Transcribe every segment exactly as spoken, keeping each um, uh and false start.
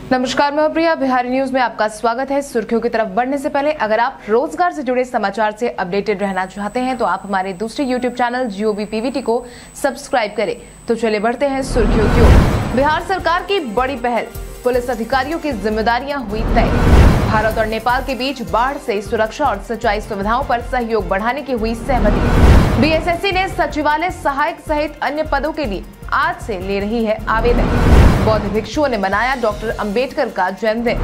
नमस्कार, मैं प्रिया, बिहारी न्यूज में आपका स्वागत है। सुर्खियों की तरफ बढ़ने से पहले अगर आप रोजगार से जुड़े समाचार से अपडेटेड रहना चाहते हैं तो आप हमारे दूसरे यूट्यूब चैनल जीओबी पीवीटी को सब्सक्राइब करें। तो चलिए बढ़ते हैं सुर्खियों की ओर। बिहार सरकार की बड़ी पहल, पुलिस अधिकारियों की जिम्मेदारियां हुई तय। भारत और नेपाल के बीच बाढ़ से सुरक्षा और सिंचाई सुविधाओं पर सहयोग बढ़ाने की हुई सहमति। बीएसएससी ने सचिवालय सहायक सहित अन्य पदों के लिए आज से ले रही है आवेदन। बौद्ध भिक्षुओं ने मनाया डॉक्टर अंबेडकर का जन्मदिन।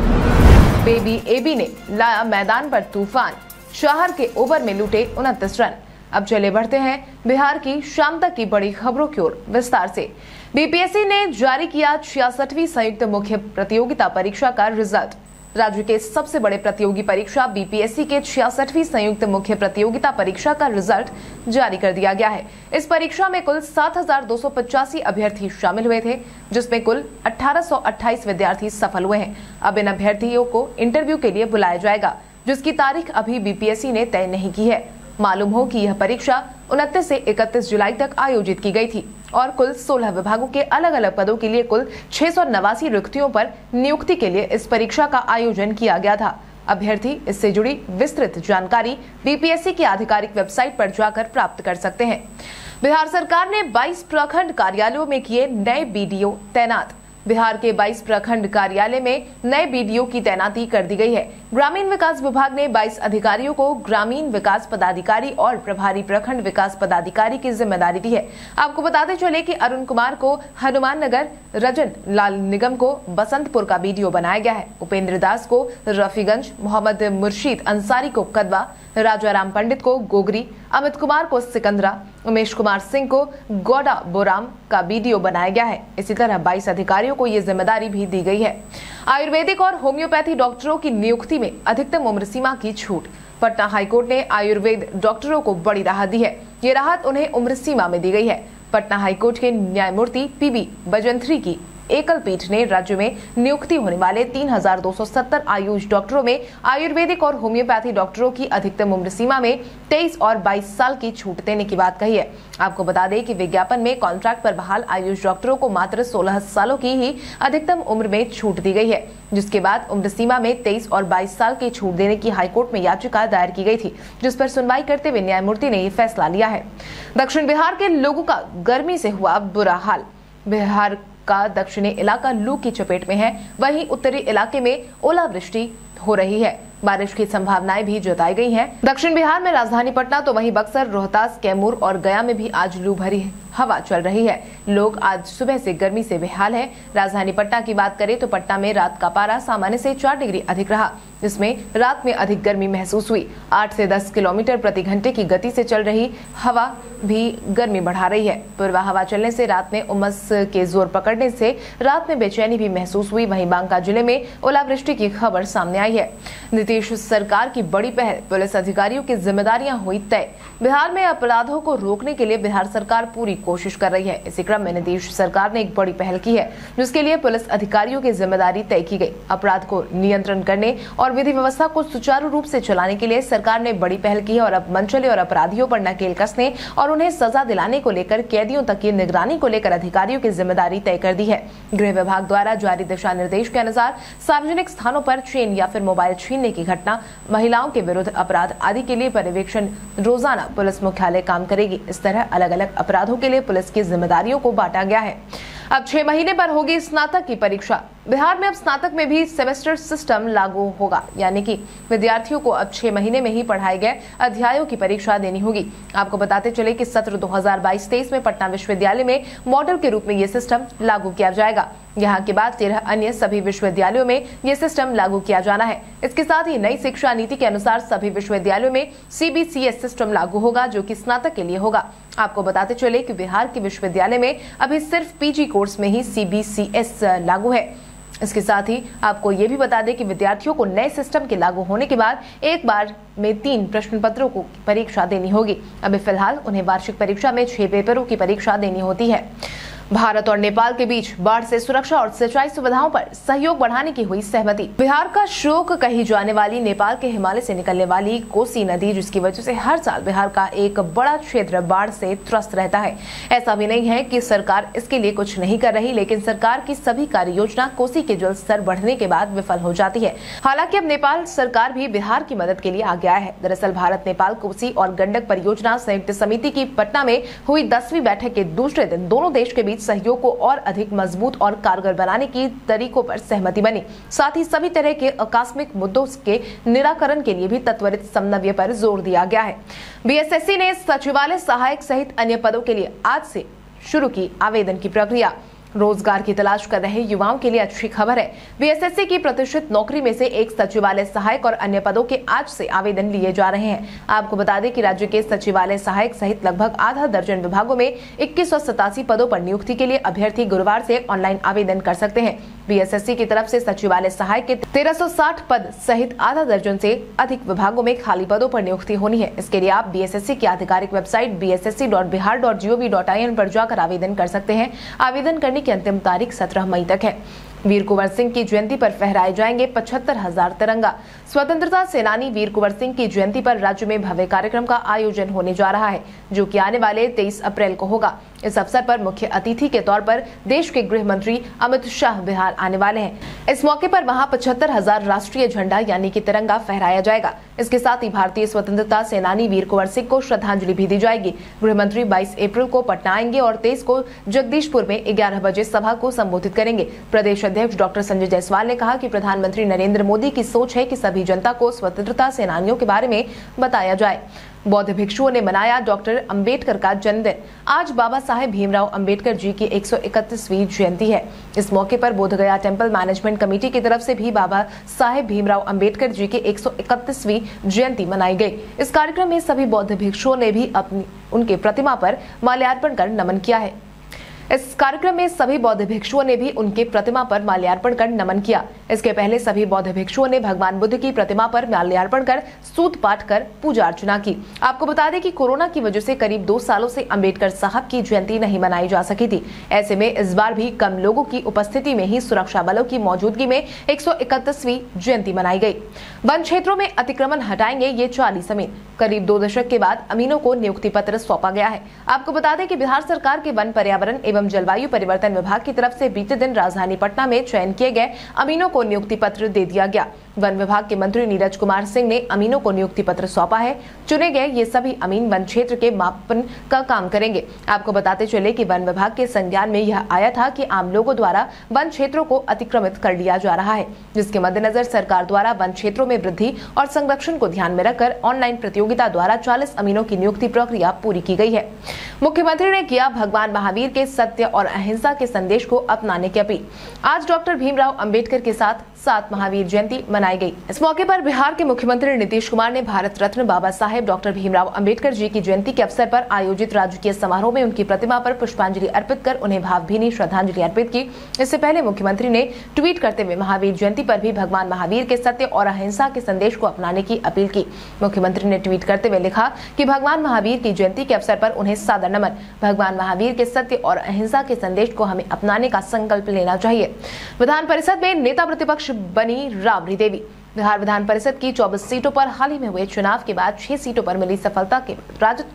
बेबी एबी ने लाया मैदान पर तूफान, शहर के ओवर में लूटे उनतीस रन। अब चले बढ़ते हैं बिहार की शाम तक की बड़ी खबरों की ओर विस्तार से। बीपीएससी ने जारी किया छियासठवीं संयुक्त मुख्य प्रतियोगिता परीक्षा का रिजल्ट। राज्य के सबसे बड़े प्रतियोगी परीक्षा बीपीएससी के छियासठवीं संयुक्त मुख्य प्रतियोगिता परीक्षा का रिजल्ट जारी कर दिया गया है। इस परीक्षा में कुल सात हजार दो सौ पचासी अभ्यर्थी शामिल हुए थे, जिसमें कुल अठारह सौ अट्ठाईस विद्यार्थी सफल हुए हैं। अब इन अभ्यर्थियों को इंटरव्यू के लिए बुलाया जाएगा, जिसकी तारीख अभी बीपीएससी ने तय नहीं की है। मालूम हो कि यह परीक्षा उनतीस से इकतीस जुलाई तक आयोजित की गई थी और कुल सोलह विभागों के अलग अलग पदों के लिए कुल छह सौ नवासी रिक्तियों पर नियुक्ति के लिए इस परीक्षा का आयोजन किया गया था। अभ्यर्थी इससे जुड़ी विस्तृत जानकारी बीपीएससी की आधिकारिक वेबसाइट पर जाकर प्राप्त कर सकते हैं। बिहार सरकार ने बाईस प्रखंड कार्यालयों में किए नए बीडीओ तैनात। बिहार के बाईस प्रखंड कार्यालय में नए बीडीओ की तैनाती कर दी गई है। ग्रामीण विकास विभाग ने बाईस अधिकारियों को ग्रामीण विकास पदाधिकारी और प्रभारी प्रखंड विकास पदाधिकारी की जिम्मेदारी दी है। आपको बताते चले कि अरुण कुमार को हनुमान नगर, रजन लाल निगम को बसंतपुर का बीडीओ बनाया गया है। उपेंद्र दास को रफीगंज, मोहम्मद मुर्शीद अंसारी को कदवा, राजा राम पंडित को गोगरी, अमित कुमार को सिकंदरा, उमेश कुमार सिंह को गौडा बोराम का बीडीओ बनाया गया है। इसी तरह बाईस अधिकारियों को ये जिम्मेदारी भी दी गई है। आयुर्वेदिक और होम्योपैथी डॉक्टरों की नियुक्ति में अधिकतम उम्र सीमा की छूट। पटना हाईकोर्ट ने आयुर्वेद डॉक्टरों को बड़ी राहत दी है। ये राहत उन्हें उम्र सीमा में दी गई है। पटना हाईकोर्ट के न्यायमूर्ति पीबी बजंत्री की एकल पीठ ने राज्य में नियुक्ति होने वाले तीन हजार दो सौ सत्तर आयुष डॉक्टरों में आयुर्वेदिक और होम्योपैथी डॉक्टरों की अधिकतम उम्र सीमा में तेईस और बाईस साल की छूट देने की बात कही है। आपको बता दें कि विज्ञापन में कॉन्ट्रैक्ट पर बहाल आयुष डॉक्टरों को मात्र सोलह सालों की ही अधिकतम उम्र में छूट दी गई है, जिसके बाद उम्र सीमा में तेईस और बाईस साल की छूट देने की हाईकोर्ट में याचिका दायर की गई थी, जिस पर सुनवाई करते हुए न्यायमूर्ति ने ये फैसला लिया है। दक्षिण बिहार के लोगों का गर्मी से हुआ बुरा हाल। बिहार का दक्षिणी इलाका लू की चपेट में है, वहीं उत्तरी इलाके में ओलावृष्टि हो रही है। बारिश की संभावनाएं भी जताई गई हैं। दक्षिण बिहार में राजधानी पटना तो वहीं बक्सर, रोहतास, कैमूर और गया में भी आज लू भरी हवा चल रही है। लोग आज सुबह से गर्मी से बेहाल हैं। राजधानी पटना की बात करें तो पटना में रात का पारा सामान्य से चार डिग्री अधिक रहा, जिसमें रात में अधिक गर्मी महसूस हुई। आठ से दस किलोमीटर प्रति घंटे की गति से चल रही हवा भी गर्मी बढ़ा रही है। पूर्वा हवा चलने से रात में उमस के जोर पकड़ने से रात में बेचैनी भी महसूस हुई। वहीं बांका जिले में ओलावृष्टि की खबर सामने आई है। नीतीश सरकार की बड़ी पहल, पुलिस अधिकारियों की जिम्मेदारियां हुई तय। बिहार में अपराधों को रोकने के लिए बिहार सरकार पूरी कोशिश कर रही है। इसी क्रम में नीतीश सरकार ने एक बड़ी पहल की है, जिसके लिए पुलिस अधिकारियों की जिम्मेदारी तय की गई। अपराध को नियंत्रण करने और विधि व्यवस्था को सुचारू रूप से चलाने के लिए सरकार ने बड़ी पहल की है और अब मनचले और अपराधियों पर नकेल कसने और उन्हें सजा दिलाने को लेकर कैदियों तक की निगरानी को लेकर अधिकारियों की जिम्मेदारी तय कर दी है। गृह विभाग द्वारा जारी दिशा निर्देश के अनुसार सार्वजनिक स्थानों पर चेन या फिर मोबाइल छीनने की घटना, महिलाओं के विरुद्ध अपराध आदि के लिए पर्यवेक्षण रोजाना पुलिस मुख्यालय काम करेगी। इस तरह अलग अलग अपराधों के लिए पुलिस की जिम्मेदारियों को बांटा गया है। अब छह महीने पर होगी स्नातक की परीक्षा। बिहार में अब स्नातक में भी सेमेस्टर सिस्टम लागू होगा, यानी कि विद्यार्थियों को अब छह महीने में ही पढ़ाए गए अध्यायों की परीक्षा देनी होगी। आपको बताते चले कि सत्र दो हजार बाईस तेईस में पटना विश्वविद्यालय में मॉडल के रूप में ये सिस्टम लागू किया जाएगा। यहाँ के बाद तेरह अन्य सभी विश्वविद्यालयों में ये सिस्टम लागू किया जाना है। इसके साथ ही नई शिक्षा नीति के अनुसार सभी विश्वविद्यालयों में सीबीसीएस सिस्टम लागू होगा, जो कि स्नातक के लिए होगा। आपको बताते चले कि बिहार के विश्वविद्यालय में अभी सिर्फ पीजी कोर्स में ही सीबीसीएस लागू है। इसके साथ ही आपको ये भी बता दें कि विद्यार्थियों को नए सिस्टम के लागू होने के बाद एक बार में तीन प्रश्न पत्रों को परीक्षा देनी होगी। अभी फिलहाल उन्हें वार्षिक परीक्षा में छह पेपरों की परीक्षा देनी होती है। भारत और नेपाल के बीच बाढ़ से सुरक्षा और सिंचाई सुविधाओं पर सहयोग बढ़ाने की हुई सहमति। बिहार का शोक कही जाने वाली नेपाल के हिमालय से निकलने वाली कोसी नदी, जिसकी वजह से हर साल बिहार का एक बड़ा क्षेत्र बाढ़ से त्रस्त रहता है। ऐसा भी नहीं है कि सरकार इसके लिए कुछ नहीं कर रही, लेकिन सरकार की सभी कार्य योजना कोसी के जल स्तर बढ़ने के बाद विफल हो जाती है। हालांकि अब नेपाल सरकार भी बिहार की मदद के लिए आ गया है। दरअसल भारत नेपाल कोसी और गंडक परियोजना संयुक्त समिति की पटना में हुई दसवीं बैठक के दूसरे दिन दोनों देश के बीच सहयोग को और अधिक मजबूत और कारगर बनाने की तरीकों पर सहमति बनी। साथ ही सभी तरह के आकस्मिक मुद्दों के निराकरण के लिए भी त्वरित समन्वय पर जोर दिया गया है। बीएसएससी ने सचिवालय सहायक सहित अन्य पदों के लिए आज से शुरू की आवेदन की प्रक्रिया। रोजगार की तलाश कर रहे युवाओं के लिए अच्छी खबर है। बीएसएससी की प्रतिष्ठित नौकरी में से एक सचिवालय सहायक और अन्य पदों के आज से आवेदन लिए जा रहे हैं। आपको बता दें कि राज्य के सचिवालय सहायक सहित लगभग आधा दर्जन विभागों में इक्कीस सौ सतासी पदों पर नियुक्ति के लिए अभ्यर्थी गुरुवार से ऑनलाइन आवेदन कर सकते हैं। बीएसएससी की तरफ से सचिवालय सहायक के तेरह सौ साठ पद सहित आधा दर्जन से अधिक विभागों में खाली पदों पर नियुक्ति होनी है। इसके लिए आप बीएसएससी की आधिकारिक website B S S C dot Bihar dot G O V dot I N पर जाकर आवेदन कर सकते हैं। आवेदन करने की अंतिम तारीख सत्रह मई तक है। वीर कुंवर सिंह की जयंती पर फहराए जाएंगे पचहत्तर हजार तिरंगा। स्वतंत्रता सेनानी वीर कुंवर सिंह की जयंती पर राज्य में भव्य कार्यक्रम का आयोजन होने जा रहा है, जो कि आने वाले तेईस अप्रैल को होगा। इस अवसर पर मुख्य अतिथि के तौर पर देश के गृह मंत्री अमित शाह बिहार आने वाले हैं। इस मौके पर वहां पचहत्तर हजार राष्ट्रीय झंडा यानी कि तिरंगा फहराया जाएगा। इसके साथ ही भारतीय स्वतंत्रता सेनानी वीर कुंवर सिंह को श्रद्धांजलि भी दी जाएगी। गृह मंत्री बाईस अप्रैल को पटना आएंगे और तेईस को जगदीशपुर में ग्यारह बजे सभा को संबोधित करेंगे। प्रदेश अध्यक्ष डॉक्टर संजय जायसवाल ने कहा कि प्रधानमंत्री नरेंद्र मोदी की सोच है कि सभी जनता को स्वतंत्रता सेनानियों के बारे में बताया जाए। बौद्ध भिक्षुओं ने मनाया डॉक्टर अंबेडकर का जन्मदिन। आज बाबा साहेब भीमराव अंबेडकर जी की एक सौ इकतीसवीं जयंती है। इस मौके पर बोधगया टेम्पल मैनेजमेंट कमेटी की तरफ से भी बाबा साहेब भीमराव अंबेडकर जी की एक सौ इकतीसवीं जयंती मनाई गई। इस कार्यक्रम में सभी बौद्ध भिक्षुओं ने भी अपनी उनके प्रतिमा पर माल्यार्पण कर नमन किया है। इस कार्यक्रम में सभी बौद्ध भिक्षुओं ने भी उनके प्रतिमा पर माल्यार्पण कर नमन किया। इसके पहले सभी बौद्ध भिक्षुओं ने भगवान बुद्ध की प्रतिमा पर माल्यार्पण कर सूत पाठ कर पूजा अर्चना की। आपको बता दें कि कोरोना की वजह से करीब दो सालों से अंबेडकर साहब की जयंती नहीं मनाई जा सकी थी। ऐसे में इस बार भी कम लोगों की उपस्थिति में ही सुरक्षा बलों की मौजूदगी में एक सौ इकतीसवीं जयंती मनाई गई। वन क्षेत्रों में अतिक्रमण हटाएंगे ये चालीस अमीन। करीब दो दशक के बाद अमीनों को नियुक्ति पत्र सौंपा गया है। आपको बता दें कि बिहार सरकार के वन पर्यावरण एवं जलवायु परिवर्तन विभाग की तरफ से बीते दिन राजधानी पटना में चयन किए गए अमीनों को नियुक्ति पत्र दे दिया गया। वन विभाग के मंत्री नीरज कुमार सिंह ने अमीनों को नियुक्ति पत्र सौंपा है। चुने गए ये सभी अमीन वन क्षेत्र के मापन का काम करेंगे। आपको बताते चले कि वन विभाग के संज्ञान में यह आया था कि आम लोगों द्वारा वन क्षेत्रों को अतिक्रमित कर लिया जा रहा है, जिसके मद्देनजर सरकार द्वारा वन क्षेत्रों में वृद्धि और संरक्षण को ध्यान में रखकर ऑनलाइन प्रतियोगिता द्वारा चालीस अमीनों की नियुक्ति प्रक्रिया पूरी की गई है। मुख्यमंत्री ने किया भगवान महावीर के सत्य और अहिंसा के संदेश को अपनाने की अपील। आज डॉक्टर भीमराव अंबेडकर के साथ सात महावीर जयंती मनाई गई। इस मौके पर बिहार के मुख्यमंत्री नीतीश कुमार ने भारत रत्न बाबा साहेब डॉक्टर भीमराव अंबेडकर जी की जयंती के अवसर पर आयोजित राजकीय समारोह में उनकी प्रतिमा पर पुष्पांजलि अर्पित कर उन्हें भावभीनी श्रद्धांजलि अर्पित की। इससे पहले मुख्यमंत्री ने ट्वीट करते हुए महावीर जयंती पर भी भगवान महावीर के सत्य और अहिंसा के संदेश को अपनाने की अपील की। मुख्यमंत्री ने ट्वीट करते हुए लिखा कि भगवान महावीर की जयंती के अवसर पर उन्हें सादर नमन। भगवान महावीर के सत्य और अहिंसा के संदेश को हमें अपनाने का संकल्प लेना चाहिए। विधान परिषद में नेता प्रतिपक्ष बनी राबड़ी देवी। बिहार विधान परिषद की चौबीस सीटों पर हाल ही में हुए चुनाव के बाद छह सीटों पर मिली सफलता के राजद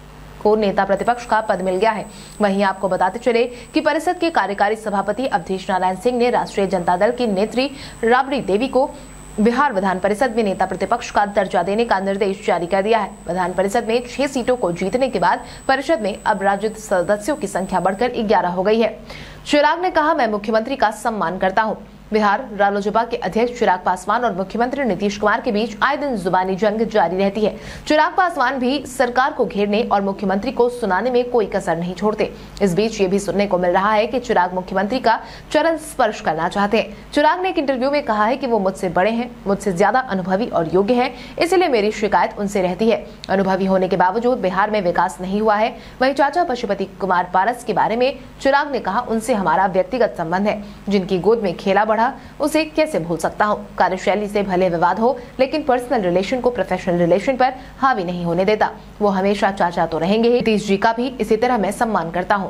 को नेता प्रतिपक्ष का पद मिल गया है। वहीं आपको बताते चले कि परिषद के कार्यकारी सभापति अवधेश नारायण सिंह ने राष्ट्रीय जनता दल की नेत्री राबड़ी देवी को बिहार विधान परिषद में नेता प्रतिपक्ष का दर्जा देने का निर्देश जारी कर दिया है। विधान परिषद में छह सीटों को जीतने के बाद परिषद में अब राजद सदस्यों की संख्या बढ़कर ग्यारह हो गई है। चिराग ने कहा, मैं मुख्यमंत्री का सम्मान करता हूं। बिहार रालोसपा के अध्यक्ष चिराग पासवान और मुख्यमंत्री नीतीश कुमार के बीच आए दिन जुबानी जंग जारी रहती है। चिराग पासवान भी सरकार को घेरने और मुख्यमंत्री को सुनाने में कोई कसर नहीं छोड़ते। इस बीच ये भी सुनने को मिल रहा है कि चिराग मुख्यमंत्री का चरण स्पर्श करना चाहते हैं। चिराग ने एक इंटरव्यू में कहा है कि वो मुझसे बड़े हैं, मुझसे ज्यादा अनुभवी और योग्य हैं, इसलिए मेरी शिकायत उनसे रहती है। अनुभवी होने के बावजूद बिहार में विकास नहीं हुआ है। वहीं चाचा पशुपति कुमार पारस के बारे में चिराग ने कहा, उनसे हमारा व्यक्तिगत संबंध है। जिनकी गोद में खेला बढ़ा उसे कैसे भूल सकता हूँ। कार्यशैली से भले विवाद हो, लेकिन पर्सनल रिलेशन को प्रोफेशनल रिलेशन पर हावी नहीं होने देता। वो हमेशा चाचा तो रहेंगे ही। नीतीश जी का भी इसी तरह मैं सम्मान करता हूँ।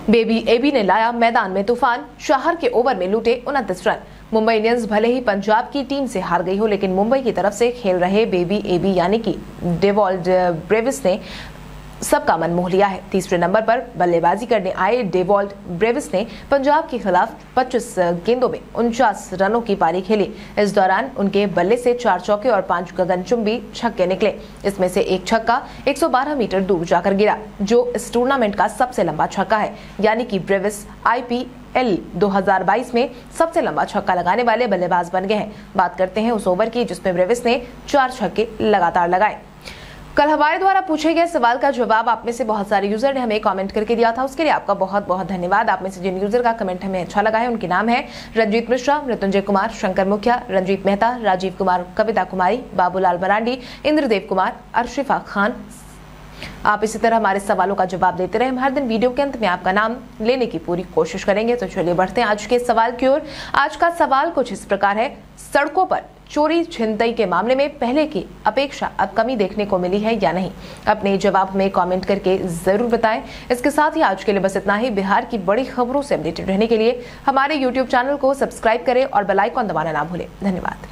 बेबी एबी ने लाया मैदान में तूफान, शहर के ओवर में लूटे उनतीस रन। मुंबई इंडियंस भले ही पंजाब की टीम से हार गई हो, लेकिन मुंबई की तरफ से खेल रहे बेबी एबी यानी कि डेवॉल्ड ब्रेविस ने सबका मन मोह लिया है। तीसरे नंबर पर बल्लेबाजी करने आए डेवॉल्ड ब्रेविस ने पंजाब के खिलाफ पच्चीस गेंदों में उनचास रनों की पारी खेली। इस दौरान उनके बल्ले से चार चौके और पांच गगनचुंबी छक्के निकले। इसमें से एक छक्का एक सौ बारह मीटर दूर जाकर गिरा, जो इस टूर्नामेंट का सबसे लंबा छक्का है। यानी कि ब्रेविस आईपीएल दो हज़ार बाईस में सबसे लंबा छक्का लगाने वाले बल्लेबाज बन गए हैं। बात करते हैं उस ओवर की जिसमें ब्रेविस ने चार छक्के लगातार लगाए। कल हमारे द्वारा पूछे गए सवाल का जवाब आप में से बहुत सारे यूजर ने हमें कमेंट करके दिया था, उसके लिए आपका बहुत बहुत धन्यवाद। आप में से जिन यूजर का कमेंट हमें अच्छा लगा है उनके नाम है रंजीत मिश्रा, मृत्युंजय कुमार, शंकर मुखिया, रंजीत मेहता, राजीव कुमार, कविता कुमारी, बाबूलाल मरांडी, इंद्रदेव कुमार, अर्शिफा खान। आप इसी तरह हमारे सवालों का जवाब देते रहे। हम हर दिन वीडियो के अंत में आपका नाम लेने की पूरी कोशिश करेंगे। तो चलिए बढ़ते हैं आज के सवाल की ओर। आज का सवाल कुछ इस प्रकार है, सड़कों पर चोरी छिनतई के मामले में पहले की अपेक्षा अब कमी देखने को मिली है या नहीं? अपने जवाब में कमेंट करके जरूर बताएं। इसके साथ ही आज के लिए बस इतना ही। बिहार की बड़ी खबरों से अपडेटेड रहने के लिए हमारे यूट्यूब चैनल को सब्सक्राइब करें और बेल आइकन दबाना ना भूलें। धन्यवाद।